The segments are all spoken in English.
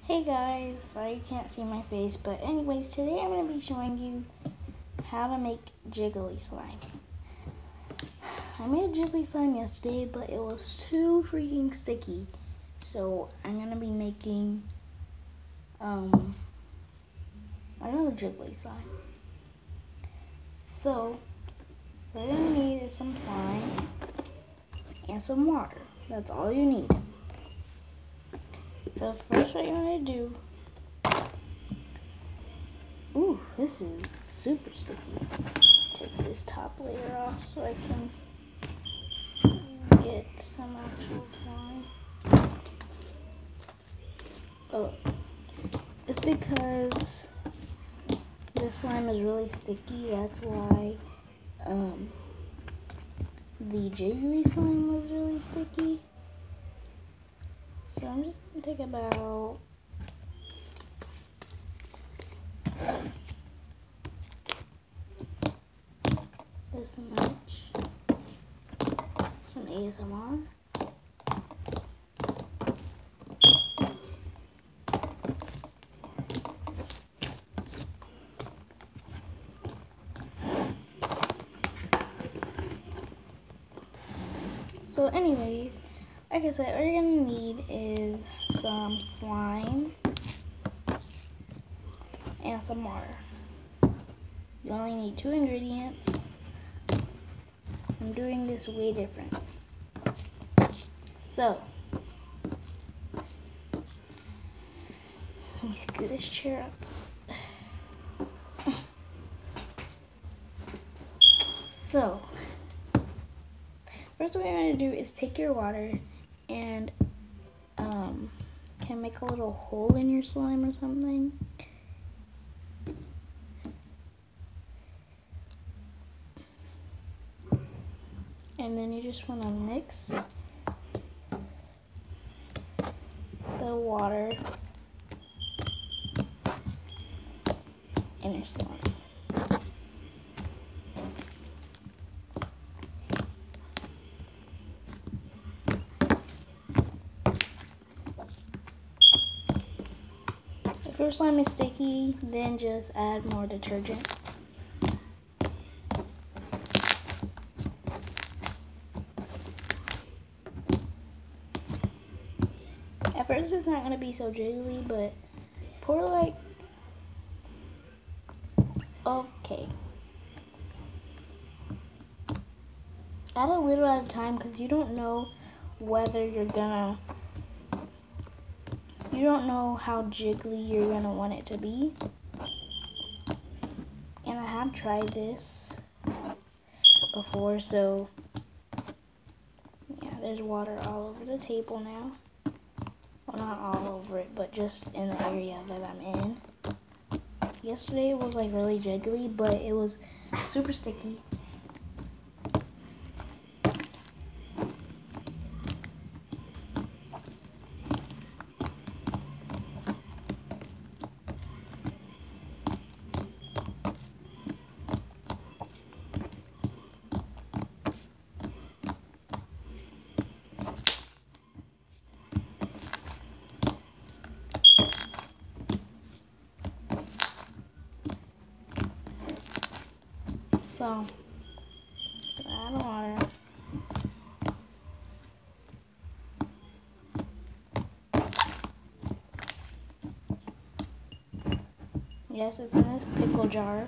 Hey guys, sorry you can't see my face, but anyways, today I'm going to be showing you how to make jiggly slime. I made a jiggly slime yesterday, but it was too freaking sticky. So I'm going to be making another jiggly slime. So what you're going to need is some slime and some water. That's all you need. So first what you're going to do, ooh, this is super sticky. Take this top layer off so I can get some actual slime. Oh, it's because this slime is really sticky. That's why the jiggly slime was really sticky. So I'm just gonna take about this much, some ASMR. So anyways, like I said, what you're gonna need is some slime and some water. You only need 2 ingredients. I'm doing this way different. So, let me scoot this chair up. So, first what you're going to do is take your water and can make a little hole in your slime or something. And then you just want to mix the water in your slime. If your slime is sticky, then just add more detergent. At first it's not going to be so jiggly, but pour like, okay. Add a little at a time because you don't know whether you don't know how jiggly you're going to want it to be. And I have tried this before, so yeah, there's water all over the table now. Well, not all over it, but just in the area that I'm in. Yesterday it was like really jiggly, but it was super sticky. So, add water. Yes, it's in this pickle jar.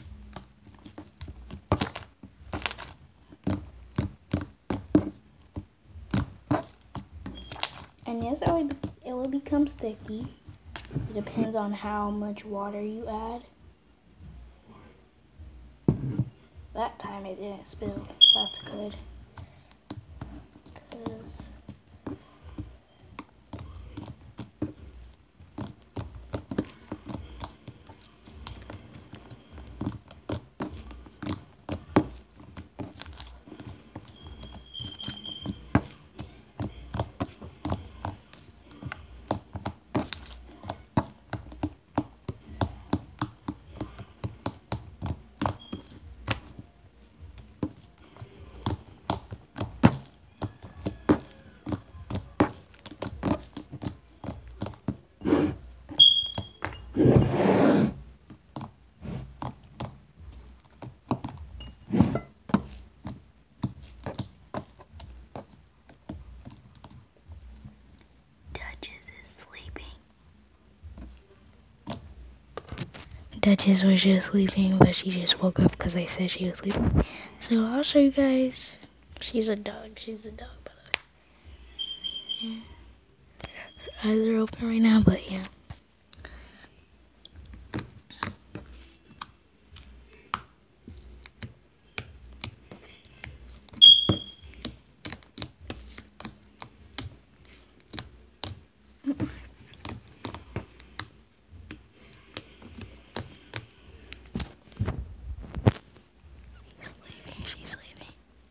And yes, it will become sticky. It depends on how much water you add. That time it didn't spill. That's good. Duchess was just sleeping, but she just woke up because I said she was sleeping. So I'll show you guys. She's a dog. She's a dog, by the way. Yeah. Her eyes are open right now, but yeah. She's sleeping.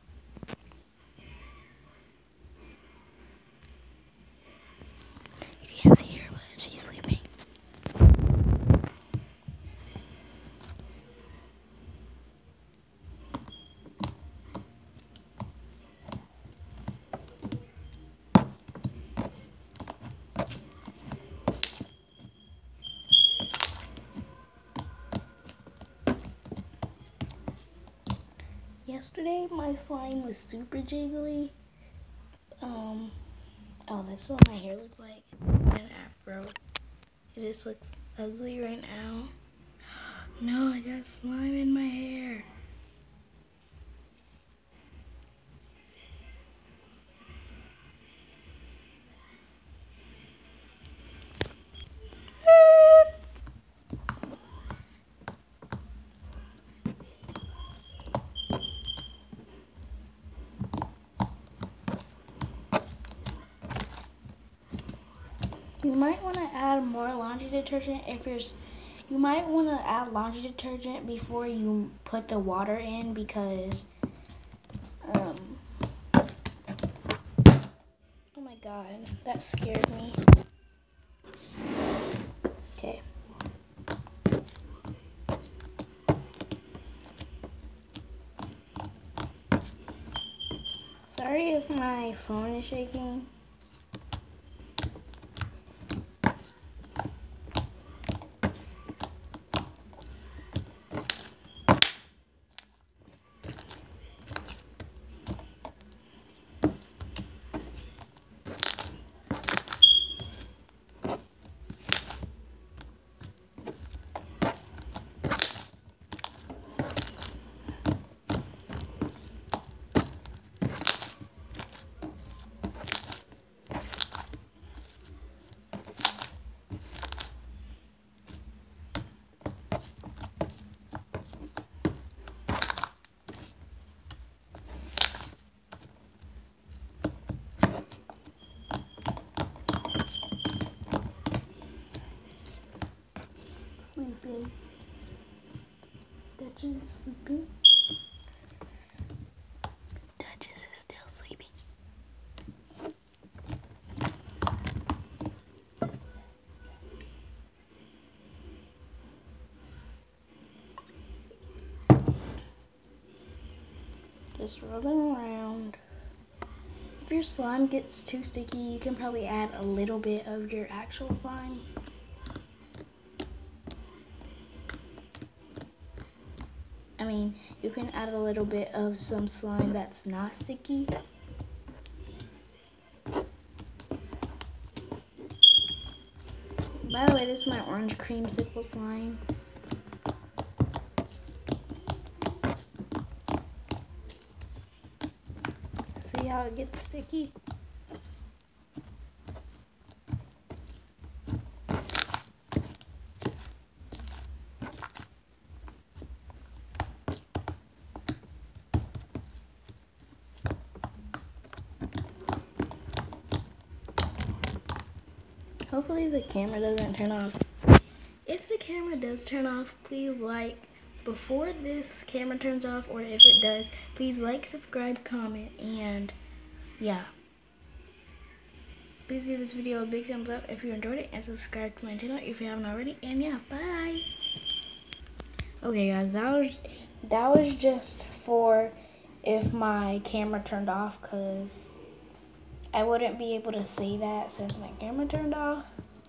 You can't see her, but she's sleeping. Yesterday, my slime was super jiggly. Oh, that's what my hair looks like. An afro. It just looks ugly right now. No, I got slime in my hair. You might want to add more laundry detergent you might want to add laundry detergent before you put the water in because, oh my god, that scared me. Okay. Sorry if my phone is shaking. Sleeping. Duchess is sleeping. Duchess is still sleeping. Just rubbing around. If your slime gets too sticky, you can probably add a little bit of your actual slime. I mean, you can add a little bit of some slime that's not sticky. By the way, this is my orange creamsicle slime. See how it gets sticky? Hopefully the camera doesn't turn off. If the camera does turn off, please like before this camera turns off, or if it does, please like, subscribe, comment, and yeah. Please give this video a big thumbs up if you enjoyed it, and subscribe to my channel if you haven't already, and yeah, bye. Okay guys, that was just for if my camera turned off, because I wouldn't be able to see that since my camera turned off.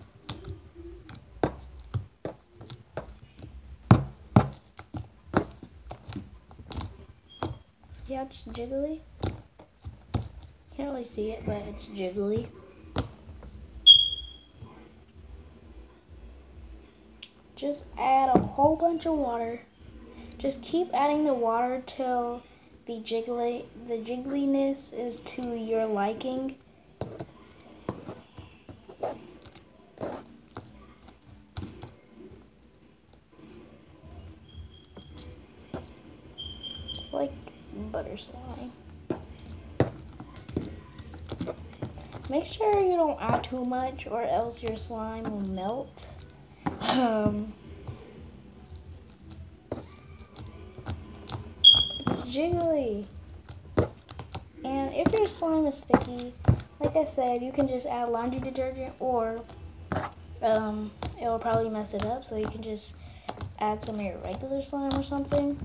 See how it's jiggly? Can't really see it, but it's jiggly. just add a whole bunch of water. Just keep adding the water till the jiggliness is to your liking. It's like butter slime. Make sure you don't add too much or else your slime will melt. Jiggly. And if your slime is sticky, like I said, you can just add laundry detergent, or it will probably mess it up, so you can just add some of your regular slime or something.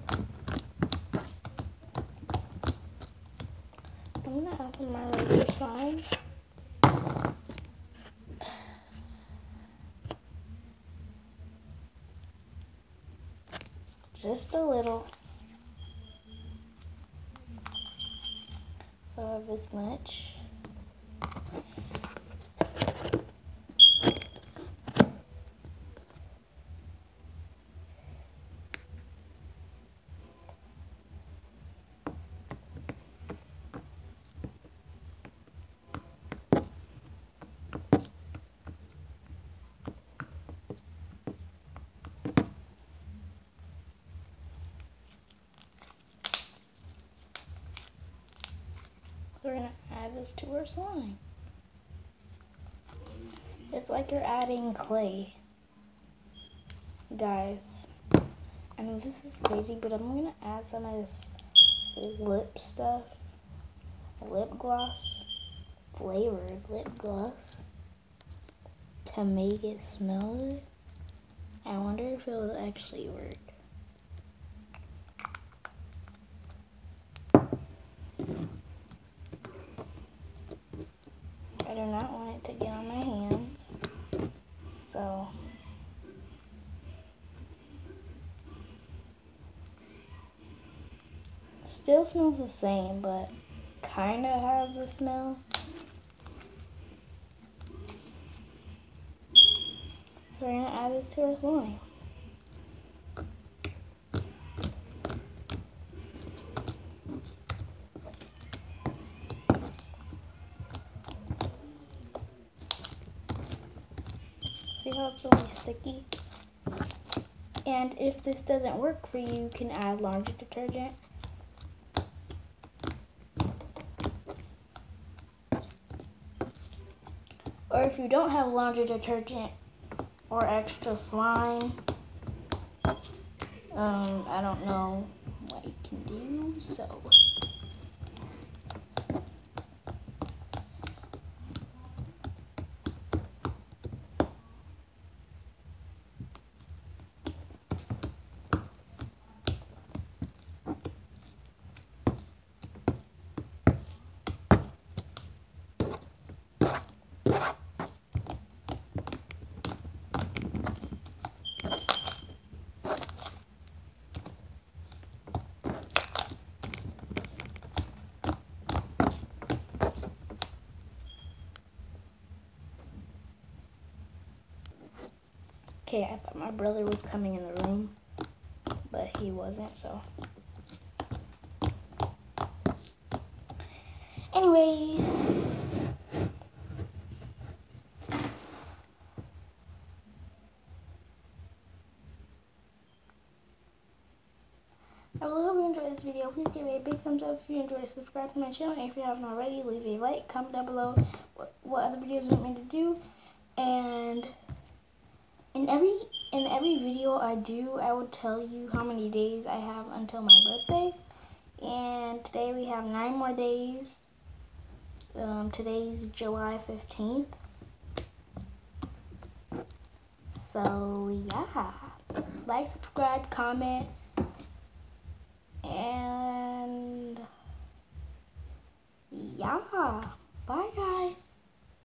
I'm gonna add some of my regular slime. Just a little. So I have this much. So we're gonna add this to our slime. It's like you're adding clay. Guys, I know this is crazy, but I'm gonna add some of this lip stuff. Lip gloss. Flavored lip gloss. To make it smell good. I wonder if it will actually work. I do not want it to get on my hands, so still smells the same, but kind of has the smell. So we're gonna add this to our slime. See how it's really sticky? And if this doesn't work for you, you can add laundry detergent. Or if you don't have laundry detergent or extra slime, I don't know what you can do, so. Okay, I thought my brother was coming in the room, but he wasn't, so. Anyways. I really hope you enjoyed this video. Please give it a big thumbs up if you enjoyed. Subscribe to my channel, and if you haven't already, leave a like. Comment down below what other videos you want me to do. And in every video I do, I will tell you how many days I have until my birthday. And today we have 9 more days. Today's July 15th. So yeah, like, subscribe, comment, and yeah, bye guys.